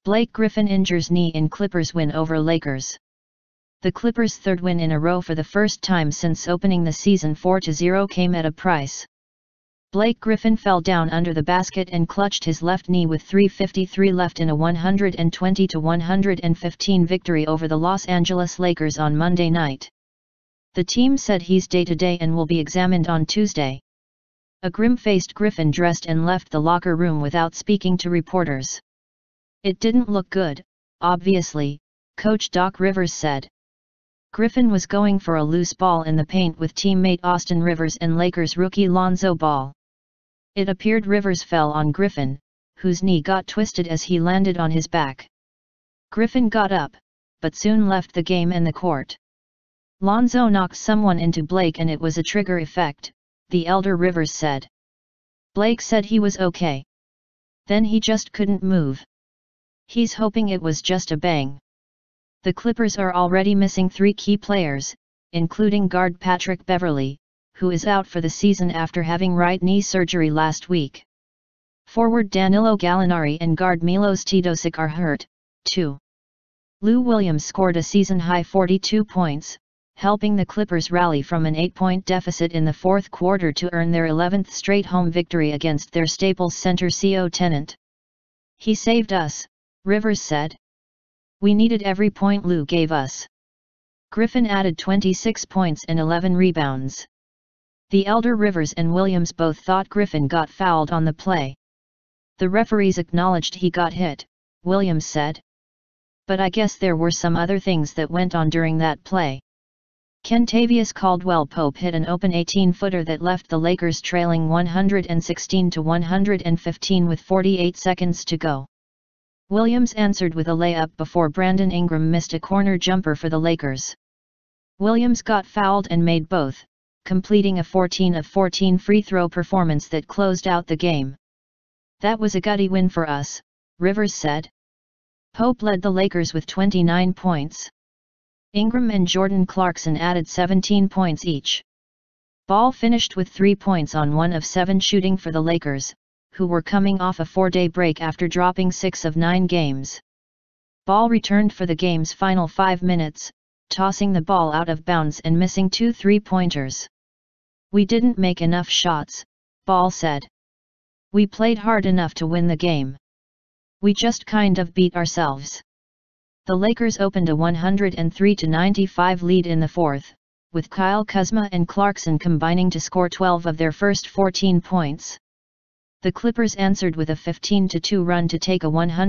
Blake Griffin injures knee in Clippers win over Lakers. The Clippers' third win in a row for the first time since opening the season 4-0 came at a price. Blake Griffin fell down under the basket and clutched his left knee with 3:53 left in a 120-115 victory over the Los Angeles Lakers on Monday night. The team said he's day-to-day and will be examined on Tuesday. A grim-faced Griffin dressed and left the locker room without speaking to reporters. "It didn't look good, obviously," Coach Doc Rivers said. Griffin was going for a loose ball in the paint with teammate Austin Rivers and Lakers rookie Lonzo Ball. It appeared Rivers fell on Griffin, whose knee got twisted as he landed on his back. Griffin got up, but soon left the game and the court. "Lonzo knocked someone into Blake and it was a trigger effect," the elder Rivers said. "Blake said he was okay. Then he just couldn't move. He's hoping it was just a bang." The Clippers are already missing 3 key players, including guard Patrick Beverley, who is out for the season after having right knee surgery last week. Forward Danilo Gallinari and guard Milos Teodosic are hurt, too. Lou Williams scored a season-high 42 points, helping the Clippers rally from an 8-point deficit in the fourth quarter to earn their 11th straight home victory against their Staples Center CO tenant. "He saved us," Rivers said. "We needed every point Lou gave us." Griffin added 26 points and 11 rebounds. The elder Rivers and Williams both thought Griffin got fouled on the play. "The referees acknowledged he got hit," Williams said. "But I guess there were some other things that went on during that play." Kentavious Caldwell-Pope hit an open 18-footer that left the Lakers trailing 116-115 with 48 seconds to go. Williams answered with a layup before Brandon Ingram missed a corner jumper for the Lakers. Williams got fouled and made both, completing a 14 of 14 free throw performance that closed out the game. "That was a gutty win for us," Rivers said. Pope led the Lakers with 29 points. Ingram and Jordan Clarkson added 17 points each. Ball finished with 3 points on 1 of 7 shooting for the Lakers, who were coming off a 4-day break after dropping 6 of 9 games. Ball returned for the game's final 5 minutes, tossing the ball out of bounds and missing 2 3-pointers. "We didn't make enough shots," Ball said. "We played hard enough to win the game. We just kind of beat ourselves." The Lakers opened a 103-95 lead in the fourth, with Kyle Kuzma and Clarkson combining to score 12 of their first 14 points. The Clippers answered with a 15-2 run to take a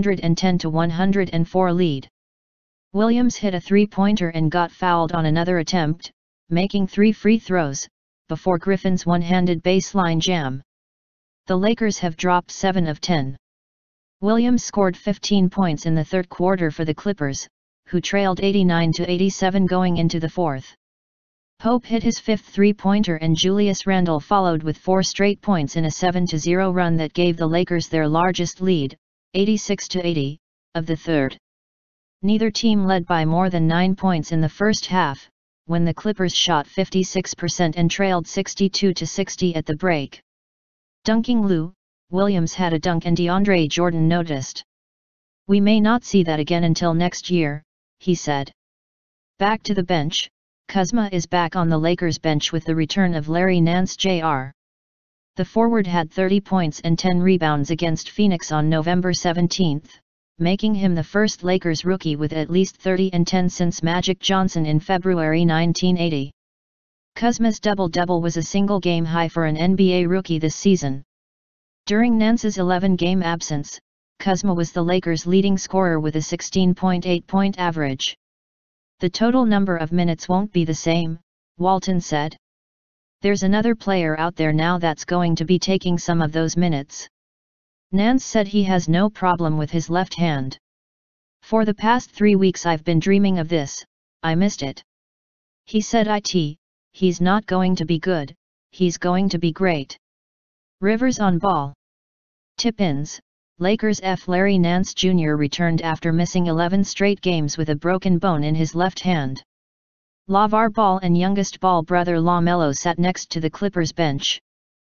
110-104 lead. Williams hit a 3-pointer and got fouled on another attempt, making 3 free throws, before Griffin's one-handed baseline jam. The Lakers have dropped 7 of 10. Williams scored 15 points in the third quarter for the Clippers, who trailed 89-87 going into the fourth. Pope hit his 5th 3-pointer and Julius Randle followed with 4 straight points in a 7-0 run that gave the Lakers their largest lead, 86-80, of the third. Neither team led by more than 9 points in the first half, when the Clippers shot 56% and trailed 62-60 at the break. Dunking Lou Williams had a dunk and DeAndre Jordan noticed. "We may not see that again until next year," he said. Back to the bench, Kuzma is back on the Lakers bench with the return of Larry Nance Jr. The forward had 30 points and 10 rebounds against Phoenix on November 17, making him the first Lakers rookie with at least 30 and 10 since Magic Johnson in February 1980. Kuzma's double-double was a single-game high for an NBA rookie this season. During Nance's 11-game absence, Kuzma was the Lakers' leading scorer with a 16.8-point average. "The total number of minutes won't be the same," Walton said. "There's another player out there now that's going to be taking some of those minutes." Nance said he has no problem with his left hand. "For the past 3 weeks I've been dreaming of this, I missed it." He said he's not going to be good, he's going to be great. Rivers on ball. Tip-ins, Lakers Larry Nance Jr. returned after missing 11 straight games with a broken bone in his left hand. LaVar Ball and youngest Ball brother LaMelo sat next to the Clippers bench.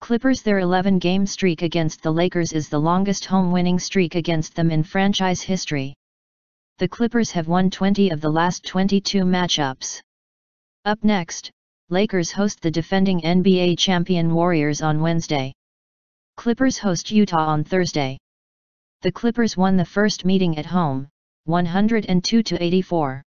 Clippers, their 11-game streak against the Lakers is the longest home winning streak against them in franchise history. The Clippers have won 20 of the last 22 matchups. Up next, Lakers host the defending NBA champion Warriors on Wednesday. Clippers host Utah on Thursday. The Clippers won the first meeting at home, 102-84.